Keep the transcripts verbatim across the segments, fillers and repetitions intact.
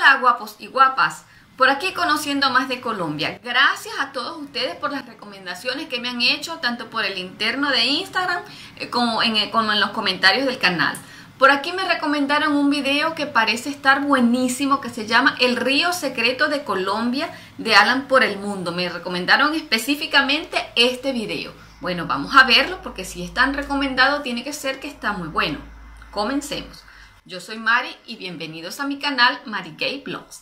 Hola guapos y guapas, por aquí conociendo más de Colombia. Gracias a todos ustedes por las recomendaciones que me han hecho, tanto por el interno de Instagram eh, como, en, eh, como en los comentarios del canal. Por aquí me recomendaron un video que parece estar buenísimo, que se llama El río secreto de Colombia, de Alan por el Mundo. Me recomendaron específicamente este video. Bueno, vamos a verlo porque si es tan recomendado tiene que ser que está muy bueno. Comencemos. Yo soy Mari y bienvenidos a mi canal Mari Gay Vlogs.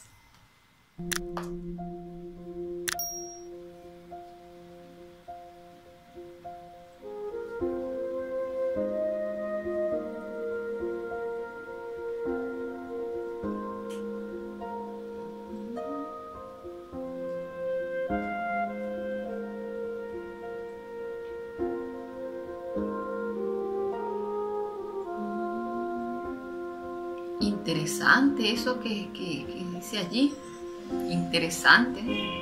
Interesante eso que, que, que dice allí. Interesante.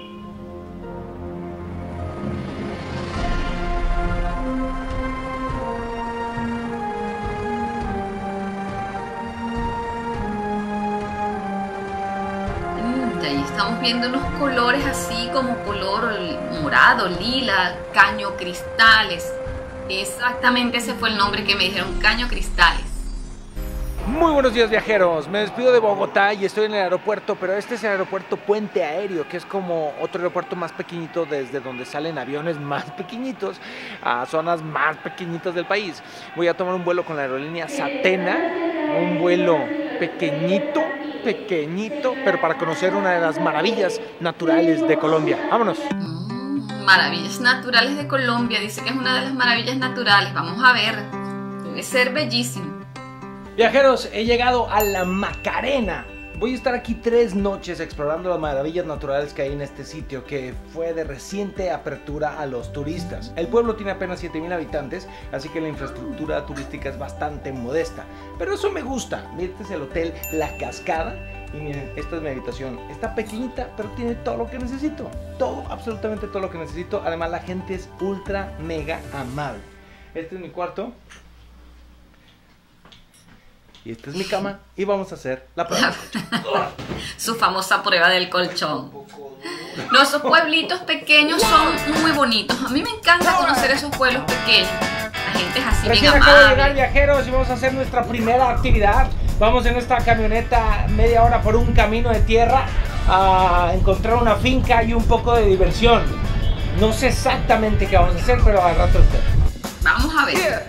Mm, ahí estamos viendo unos colores así como color morado, lila, caño cristales. Exactamente ese fue el nombre que me dijeron, caño cristales. Muy buenos días, viajeros. Me despido de Bogotá y estoy en el aeropuerto, pero este es el aeropuerto Puente Aéreo, que es como otro aeropuerto más pequeñito desde donde salen aviones más pequeñitos a zonas más pequeñitas del país. Voy a tomar un vuelo con la aerolínea Satena, un vuelo pequeñito, pequeñito, pero para conocer una de las maravillas naturales de Colombia. ¡Vámonos! Mm, maravillas naturales de Colombia, dice que es una de las maravillas naturales. Vamos a ver, debe ser bellísimo. Viajeros, he llegado a la Macarena. Voy a estar aquí tres noches explorando las maravillas naturales que hay en este sitio, que fue de reciente apertura a los turistas. El pueblo tiene apenas siete mil habitantes, así que la infraestructura turística es bastante modesta. Pero eso me gusta. Miren, este es el hotel La Cascada. Y miren, esta es mi habitación. Está pequeñita, pero tiene todo lo que necesito. Todo, absolutamente todo lo que necesito. Además, la gente es ultra, mega amable. Este es mi cuarto. Y esta es mi cama y vamos a hacer la prueba del colchón. Su famosa prueba del colchón. No, esos pueblitos pequeños son muy bonitos. A mí me encanta conocer esos pueblos pequeños. La gente es así Recién bien acabo amable. de llegar, viajeros, y vamos a hacer nuestra primera actividad. Vamos en esta camioneta media hora por un camino de tierra a encontrar una finca y un poco de diversión. No sé exactamente qué vamos a hacer, pero al rato usted. Vamos a ver.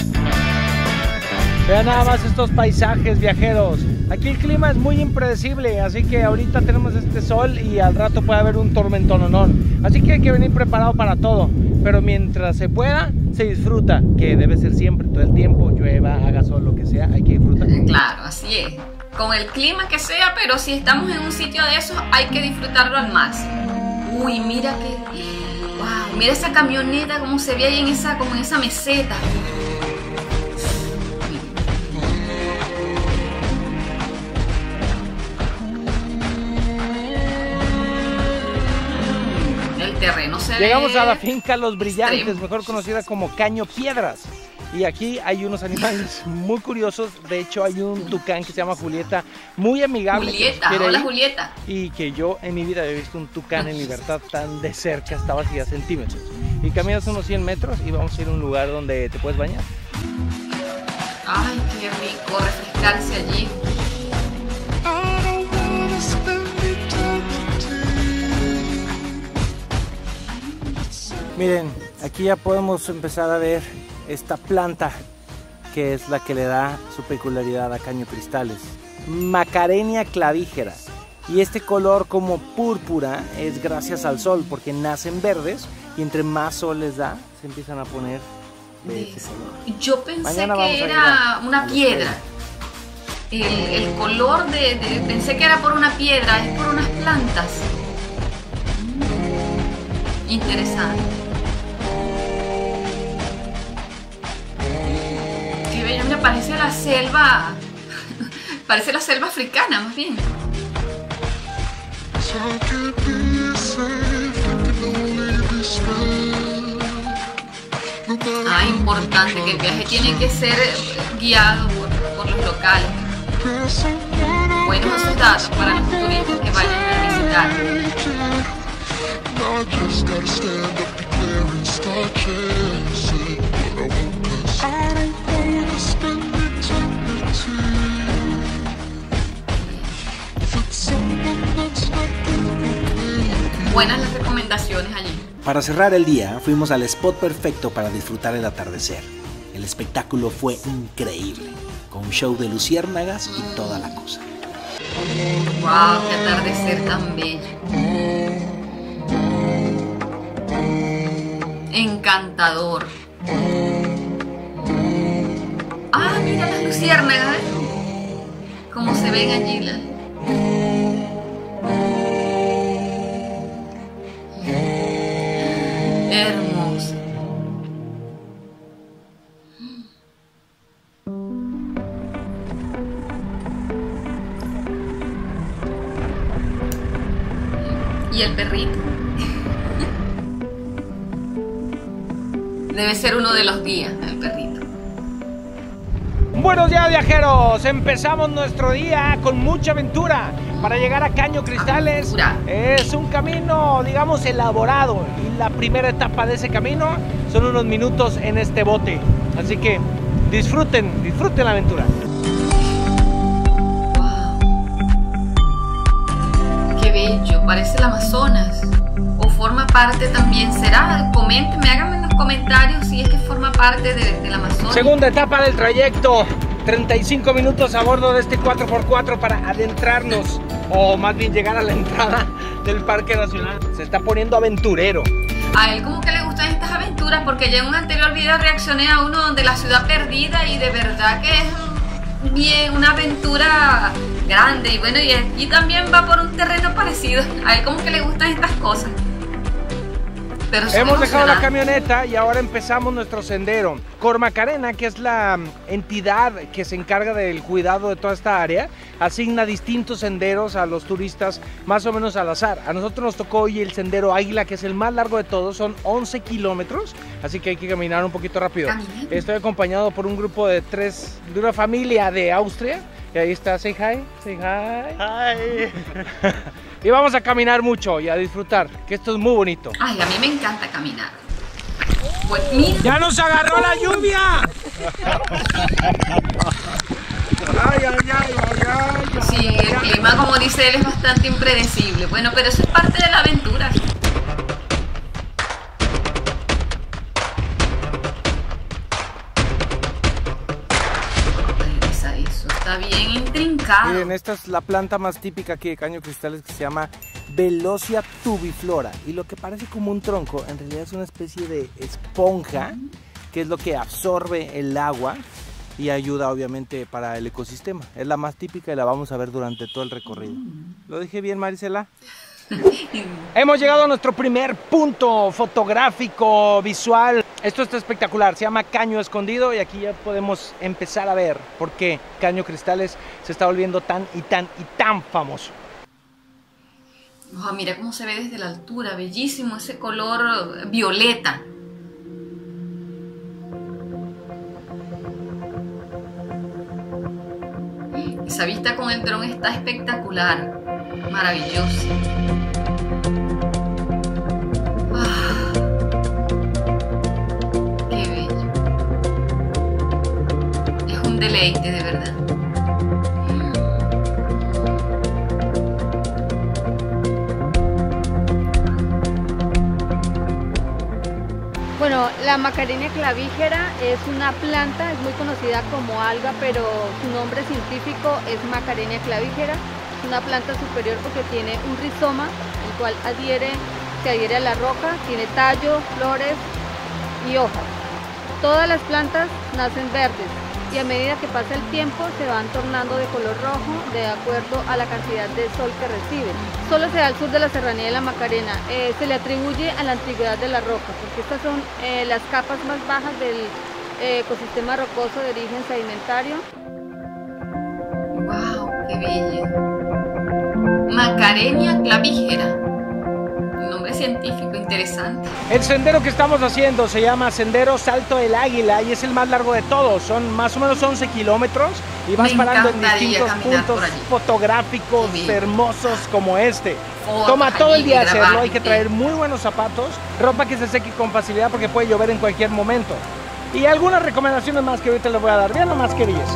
Vean nada más estos paisajes, viajeros. Aquí el clima es muy impredecible, así que ahorita tenemos este sol y al rato puede haber un tormentononón. Así que hay que venir preparado para todo. Pero mientras se pueda, se disfruta, que debe ser siempre, todo el tiempo, llueva, haga sol, lo que sea, hay que disfrutar. Claro, así es. Con el clima que sea, pero si estamos en un sitio de esos, hay que disfrutarlo al máximo. Uy, mira que... Wow, mira esa camioneta, como se ve ahí en esa, como en esa meseta. Terreno se Llegamos ve a la finca Los Brillantes, extremo. mejor conocida como Caño Piedras. Y aquí hay unos animales muy curiosos. De hecho, hay un tucán que se llama Julieta, muy amigable. Julieta, hola ir, Julieta. Y que yo en mi vida había visto un tucán en libertad tan de cerca, estaba así a centímetros. Y caminas unos cien metros y vamos a ir a un lugar donde te puedes bañar. Ay, qué rico refrescarse allí. Miren, aquí ya podemos empezar a ver esta planta que es la que le da su peculiaridad a Caño Cristales. Macarenia clavígera. Y este color como púrpura es gracias al sol, porque nacen verdes y entre más sol les da, se empiezan a poner de este color. Yo pensé Mañana vamos que a ir era a- una a la piedra. El, el color de, de... Pensé que era por una piedra, es por unas plantas. Interesante. Qué bello, me parece la selva. Parece la selva africana, más bien. Ah, importante que el viaje tiene que ser guiado por, por los locales. Buenos esos datos para los turistas que vayan a visitar. Buenas las recomendaciones allí. Para cerrar el día, fuimos al spot perfecto para disfrutar el atardecer. El espectáculo fue increíble, con un show de luciérnagas y toda la cosa. ¡Wow! ¡Qué atardecer tan bello! Encantador. ¡Ah, mira las luciérnagas! Como se ven allí las... Hermoso. Y el perrito. Debe ser uno de los guías, el perrito. Buenos días, viajeros. Empezamos nuestro día con mucha aventura. Para llegar a Caño Cristales Aventura. Es un camino, digamos, elaborado. Y la primera etapa de ese camino son unos minutos en este bote. Así que disfruten, disfruten la aventura. Wow. Qué bello, parece el Amazonas. O forma parte también, será. Coméntenme, háganme en los comentarios si es que forma parte de, del Amazonas. Segunda etapa del trayecto. treinta y cinco minutos a bordo de este cuatro por cuatro para adentrarnos, o más bien llegar a la entrada del Parque Nacional. Se está poniendo aventurero. A él como que le gustan estas aventuras, porque ya en un anterior video reaccioné a uno donde la ciudad perdida, y de verdad que es bien una aventura grande. Y bueno, y aquí también va por un terreno parecido. A él como que le gustan estas cosas. Pero hemos dejado la camioneta y ahora empezamos nuestro sendero. Cormacarena, que es la entidad que se encarga del cuidado de toda esta área, asigna distintos senderos a los turistas más o menos al azar. A nosotros nos tocó hoy el sendero Águila, que es el más largo de todos, son once kilómetros, así que hay que caminar un poquito rápido. Caminando. Estoy acompañado por un grupo de tres, de una familia de Austria, y ahí está, say hi, say hi. Hi. Y vamos a caminar mucho y a disfrutar, que esto es muy bonito. Ay, a mí me encanta caminar. Pues mira. ¡Ya nos agarró la lluvia! Ay, ay, ay, ay, ay, Sí, el clima, como dice él, es bastante impredecible. Bueno, pero eso es parte de la aventura. Revisa eso, está bien intrincado. Miren, esta es la planta más típica aquí de Caño Cristales, que se llama Velocia tubiflora. Y lo que parece como un tronco, en realidad es una especie de esponja, que es lo que absorbe el agua y ayuda obviamente para el ecosistema. Es la más típica y la vamos a ver durante todo el recorrido. ¿Lo dije bien, Marisela? Hemos llegado a nuestro primer punto fotográfico, visual. Esto está espectacular, se llama Caño Escondido, y aquí ya podemos empezar a ver por qué Caño Cristales se está volviendo tan y tan y tan famoso. Oh, mira cómo se ve desde la altura, bellísimo ese color violeta. Esa vista con el dron está espectacular, maravillosa. Ah, qué bello. Es un deleite, de verdad. Bueno, la Macarenia clavígera es una planta, es muy conocida como alga, pero su nombre científico es Macarenia clavígera. Es una planta superior porque tiene un rizoma, el cual adhiere, se adhiere a la roca, tiene tallo, flores y hojas. Todas las plantas nacen verdes y a medida que pasa el tiempo se van tornando de color rojo de acuerdo a la cantidad de sol que reciben. Solo se da al sur de la serranía de la Macarena. Eh, se le atribuye a la antigüedad de la roca, porque estas son eh, las capas más bajas del eh, ecosistema rocoso de origen sedimentario. ¡Wow! ¡Qué bello! Macarenia clavígera. nombre científico, interesante. El sendero que estamos haciendo se llama Sendero Salto del Águila y es el más largo de todos. Son más o menos once kilómetros y vas Me parando en encantaría distintos caminar puntos por allí. fotográficos Sí. hermosos como este. Fotos Toma todo el allí, día hacerlo, grabar, hay que sí. traer muy buenos zapatos, ropa que se seque con facilidad porque puede llover en cualquier momento. Y algunas recomendaciones más que ahorita les voy a dar. Vean nomás qué belleza.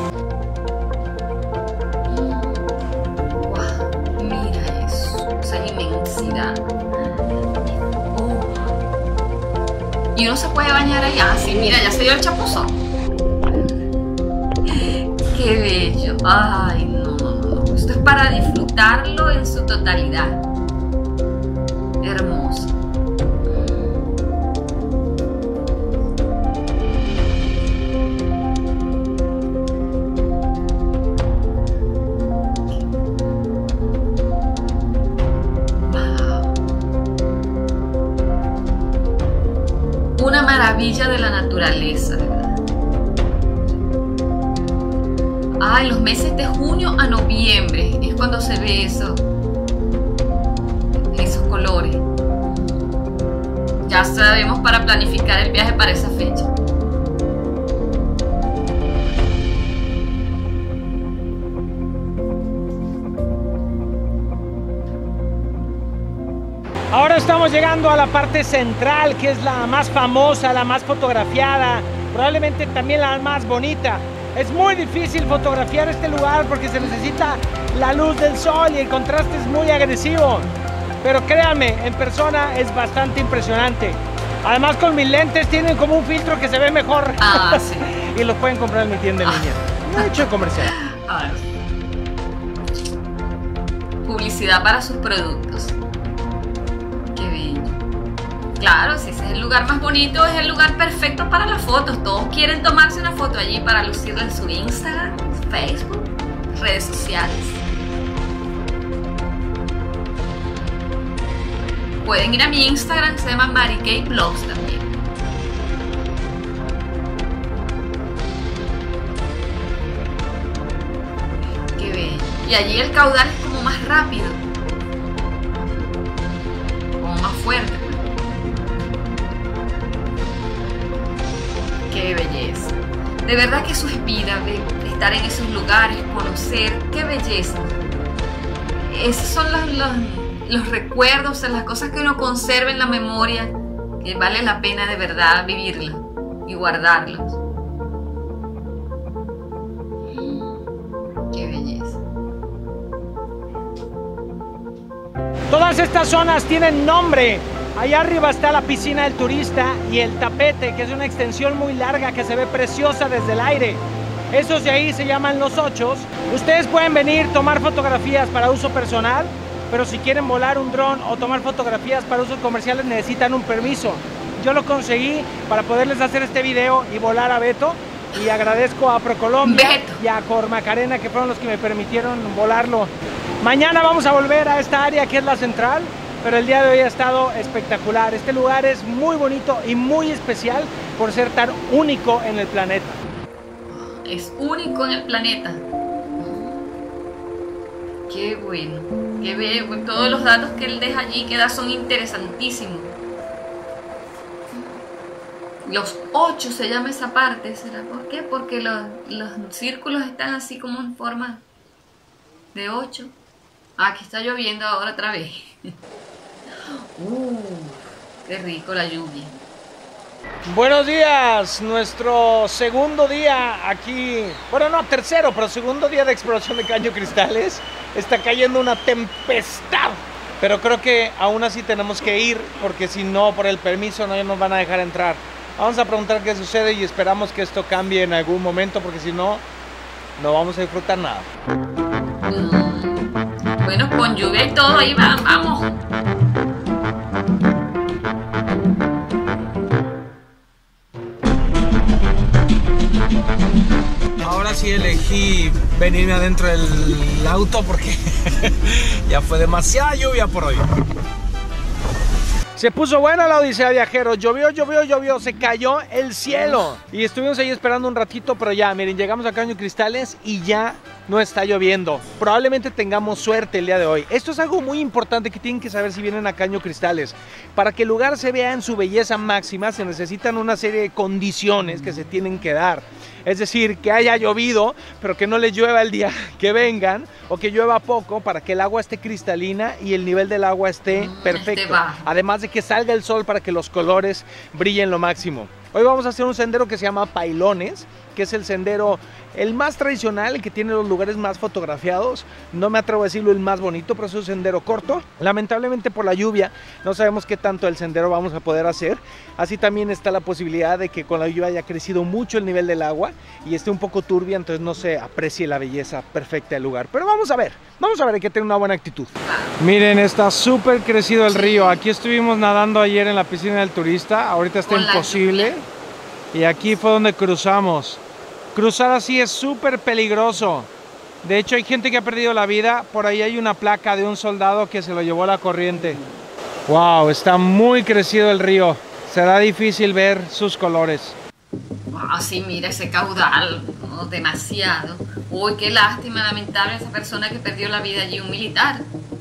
Wow, mira eso, esa inmensidad. Uh. Y uno se puede bañar ahí. Ah, sí, mira, ya se dio el chapuzón. Qué bello. Ay, no, no, no. Esto es para disfrutarlo en su totalidad. Hermoso. Una maravilla de la naturaleza, ¿verdad? Ah, en los meses de junio a noviembre es cuando se ve eso, esos colores. Ya sabemos para planificar el viaje para esa fecha. Ahora estamos llegando a la parte central, que es la más famosa, la más fotografiada, probablemente también la más bonita. Es muy difícil fotografiar este lugar porque se necesita la luz del sol y el contraste es muy agresivo. Pero créanme, en persona es bastante impresionante. Además, con mis lentes tienen como un filtro que se ve mejor. Ah, sí. Y los pueden comprar en mi tienda en línea. No he hecho comercial. Ah, publicidad para sus productos. Qué bello. Claro, si ese es el lugar más bonito, es el lugar perfecto para las fotos. Todos quieren tomarse una foto allí para lucirla en su Instagram, Facebook, redes sociales. Pueden ir a mi Instagram, se llama Mary Kay Blogs también. Qué bello. Y allí el caudal es como más rápido, como más fuerte. Qué belleza. De verdad que suspira de estar en esos lugares, conocer. Qué belleza. Esos son los, los, los recuerdos, las cosas que uno conserva en la memoria, que vale la pena de verdad vivirlas y guardarlos. Qué belleza. Todas estas zonas tienen nombre. Allá arriba está la piscina del turista y el tapete, que es una extensión muy larga que se ve preciosa desde el aire. Esos de ahí se llaman los ochos. Ustedes pueden venir, tomar fotografías para uso personal, pero si quieren volar un dron o tomar fotografías para usos comerciales necesitan un permiso. Yo lo conseguí para poderles hacer este video y volar a Beto. Y agradezco a ProColombia Beto. y a Cormacarena, que fueron los que me permitieron volarlo. Mañana vamos a volver a esta área que es la central, pero el día de hoy ha estado espectacular. Este lugar es muy bonito y muy especial por ser tan único en el planeta. Es único en el planeta. Qué bueno. Qué bello. Todos los datos que él deja allí que da son interesantísimos. Los ocho se llama esa parte. ¿Será por qué? Porque los, los círculos están así como en forma de ocho. Ah, aquí está lloviendo ahora otra vez. Uh, qué rico la lluvia. Buenos días, nuestro segundo día aquí, bueno no, tercero, pero segundo día de exploración de Caño Cristales. Está cayendo una tempestad, pero creo que aún así tenemos que ir, porque si no, por el permiso no nos van a dejar entrar. Vamos a preguntar qué sucede y esperamos que esto cambie en algún momento, porque si no, no vamos a disfrutar nada. Mm. Bueno, con lluvia y todo, ahí va, vamos. Ahora sí elegí venirme adentro del auto porque ya fue demasiada lluvia por hoy. Se puso buena la odisea, viajeros. Llovió, llovió, llovió. Se cayó el cielo. Y estuvimos ahí esperando un ratito, pero ya, miren, llegamos a Caño Cristales y ya no está lloviendo. Probablemente tengamos suerte el día de hoy. Esto es algo muy importante que tienen que saber si vienen a Caño Cristales. Para que el lugar se vea en su belleza máxima, se necesitan una serie de condiciones que se tienen que dar. Es decir, que haya llovido, pero que no les llueva el día que vengan, o que llueva poco para que el agua esté cristalina y el nivel del agua esté perfecto. Este va. Además de que salga el sol para que los colores brillen lo máximo. Hoy vamos a hacer un sendero que se llama Pailones, que es el sendero el más tradicional, el que tiene los lugares más fotografiados. No me atrevo a decirlo el más bonito, pero es un sendero corto. Lamentablemente por la lluvia no sabemos qué tanto el sendero vamos a poder hacer. Así también está la posibilidad de que con la lluvia haya crecido mucho el nivel del agua y esté un poco turbia, entonces no se aprecie la belleza perfecta del lugar. Pero vamos a ver, vamos a ver, hay que tener una buena actitud. Miren, está súper crecido el río. Aquí estuvimos nadando ayer en la piscina del turista, ahorita está imposible. Y aquí fue donde cruzamos. Cruzar así es súper peligroso. De hecho, hay gente que ha perdido la vida. Por ahí hay una placa de un soldado que se lo llevó la corriente. Wow, está muy crecido el río. Será difícil ver sus colores. Wow, sí, mira ese caudal, ¿no? Demasiado. Uy, qué lástima, lamentable esa persona que perdió la vida allí, un militar.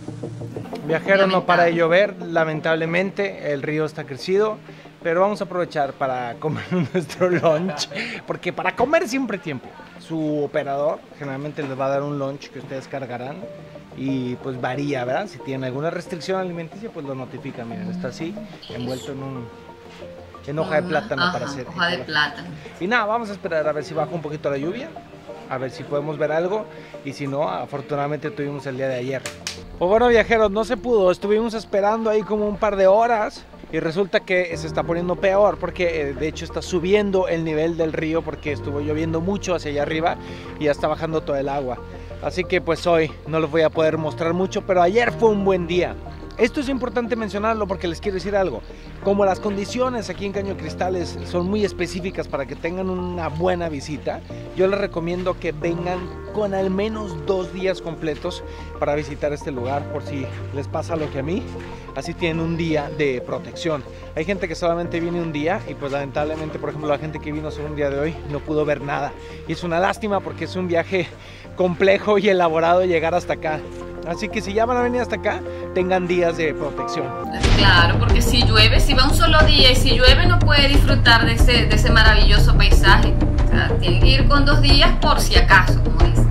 Viajero, no para de llover, lamentablemente el río está crecido. Pero vamos a aprovechar para comer nuestro lunch, porque para comer siempre hay tiempo. Su operador generalmente les va a dar un lunch que ustedes cargarán y pues varía, ¿verdad? Si tienen alguna restricción alimenticia, pues lo notifican. Miren, está así, envuelto en un en hoja de plátano. Ajá, para hacer hoja de plátano. Y nada, vamos a esperar a ver si baja un poquito la lluvia, a ver si podemos ver algo, y si no, afortunadamente tuvimos el día de ayer. Pues bueno, viajeros, no se pudo, estuvimos esperando ahí como un par de horas. Y resulta que se está poniendo peor porque eh, de hecho está subiendo el nivel del río porque estuvo lloviendo mucho hacia allá arriba y ya está bajando todo el agua. Así que pues hoy no les voy a poder mostrar mucho, pero ayer fue un buen día. Esto es importante mencionarlo porque les quiero decir algo. Como las condiciones aquí en Caño Cristales son muy específicas para que tengan una buena visita, yo les recomiendo que vengan con al menos dos días completos para visitar este lugar, por si les pasa lo que a mí. Así tienen un día de protección. Hay gente que solamente viene un día y pues lamentablemente, por ejemplo, la gente que vino solo un día de hoy no pudo ver nada. Y es una lástima porque es un viaje complejo y elaborado llegar hasta acá. Así que si ya van a venir hasta acá, tengan días de protección. Claro, porque si llueve, si va un solo día y si llueve no puede disfrutar de ese, de ese maravilloso paisaje. O sea, tiene que ir con dos días por si acaso, como dicen.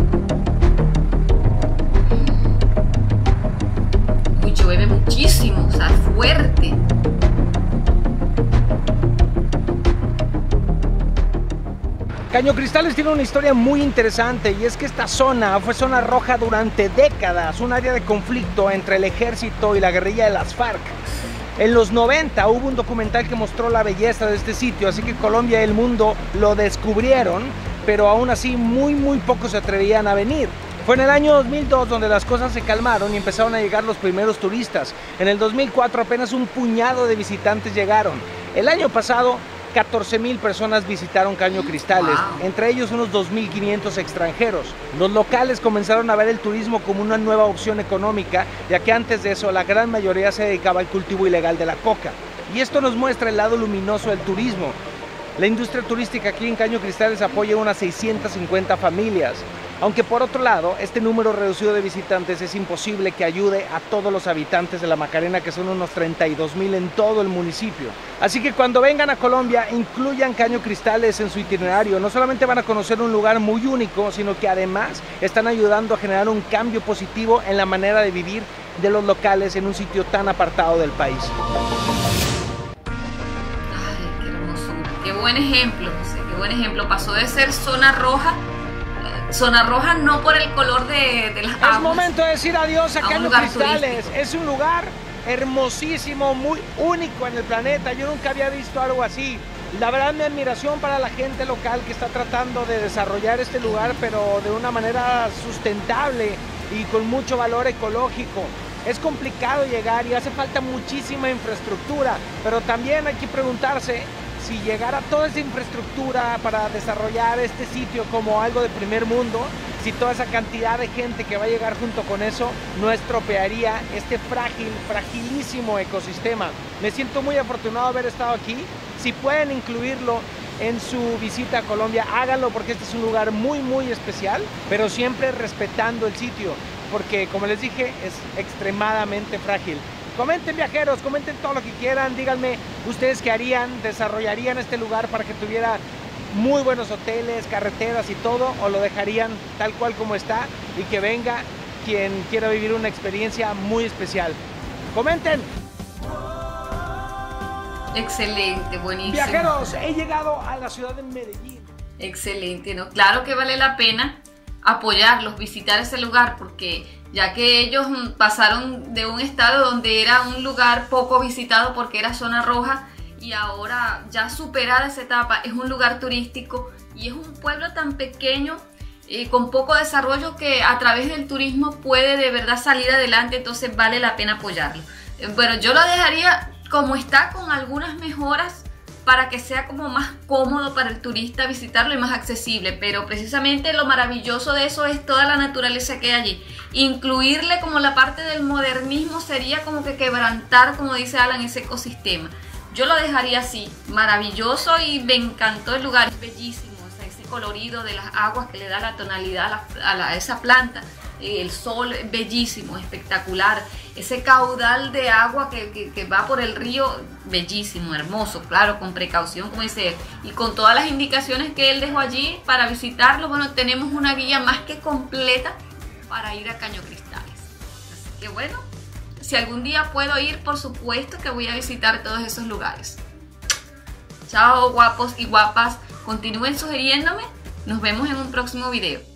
Uy, llueve muchísimo, o sea, fuerte. Caño Cristales tiene una historia muy interesante y es que esta zona fue zona roja durante décadas, un área de conflicto entre el ejército y la guerrilla de las FARC. En los noventa hubo un documental que mostró la belleza de este sitio, así que Colombia y el mundo lo descubrieron, pero aún así muy muy pocos se atrevían a venir. Fue en el año dos mil dos donde las cosas se calmaron y empezaron a llegar los primeros turistas. En el dos mil cuatro apenas un puñado de visitantes llegaron. El año pasado catorce mil personas visitaron Caño Cristales, wow. Entre ellos unos dos mil quinientos extranjeros. Los locales comenzaron a ver el turismo como una nueva opción económica, ya que antes de eso la gran mayoría se dedicaba al cultivo ilegal de la coca. Y esto nos muestra el lado luminoso del turismo. La industria turística aquí en Caño Cristales apoya unas seiscientas cincuenta familias. Aunque por otro lado, este número reducido de visitantes es imposible que ayude a todos los habitantes de la Macarena, que son unos treinta y dos mil en todo el municipio. Así que cuando vengan a Colombia, incluyan Caño Cristales en su itinerario. No solamente van a conocer un lugar muy único, sino que además están ayudando a generar un cambio positivo en la manera de vivir de los locales en un sitio tan apartado del país. Ay, qué hermosura, qué buen ejemplo, qué buen ejemplo. Pasó de ser zona roja. Zona roja no por el color de, de las aguas. Es momento de decir adiós a, a Caño Cristales. Turístico. Es un lugar hermosísimo, muy único en el planeta. Yo nunca había visto algo así. La verdad, mi admiración para la gente local que está tratando de desarrollar este lugar, pero de una manera sustentable y con mucho valor ecológico. Es complicado llegar y hace falta muchísima infraestructura, pero también hay que preguntarse si llegara toda esa infraestructura para desarrollar este sitio como algo de primer mundo, si toda esa cantidad de gente que va a llegar junto con eso no estropearía este frágil, fragilísimo ecosistema. Me siento muy afortunado de haber estado aquí. Si pueden incluirlo en su visita a Colombia, háganlo porque este es un lugar muy muy especial, pero siempre respetando el sitio, porque como les dije es extremadamente frágil. Comenten, viajeros, comenten todo lo que quieran, díganme ustedes qué harían, desarrollarían este lugar para que tuviera muy buenos hoteles, carreteras y todo, o lo dejarían tal cual como está y que venga quien quiera vivir una experiencia muy especial. Comenten. Excelente, buenísimo. Viajeros, he llegado a la ciudad de Medellín. Excelente, ¿no? Claro que vale la pena apoyarlos, visitar ese lugar, porque ya que ellos pasaron de un estado donde era un lugar poco visitado porque era zona roja, y ahora ya superada esa etapa es un lugar turístico y es un pueblo tan pequeño eh, con poco desarrollo que a través del turismo puede de verdad salir adelante, entonces vale la pena apoyarlo. Eh, bueno, yo lo dejaría como está, con algunas mejoras para que sea como más cómodo para el turista visitarlo y más accesible, pero precisamente lo maravilloso de eso es toda la naturaleza que hay allí. Incluirle como la parte del modernismo sería como que quebrantar, como dice Alan, ese ecosistema. Yo lo dejaría así, maravilloso, y me encantó el lugar, es bellísimo, o sea, ese colorido de las aguas que le da la tonalidad a, la, a, la, a esa planta, eh, el sol, bellísimo, espectacular, ese caudal de agua que, que, que va por el río, bellísimo, hermoso, claro, con precaución, como dice él, y con todas las indicaciones que él dejó allí para visitarlo. Bueno, tenemos una guía más que completa para ir a Caño Cristales, así que bueno, si algún día puedo ir, por supuesto que voy a visitar todos esos lugares. Chao, guapos y guapas. Continúen sugiriéndome. Nos vemos en un próximo video.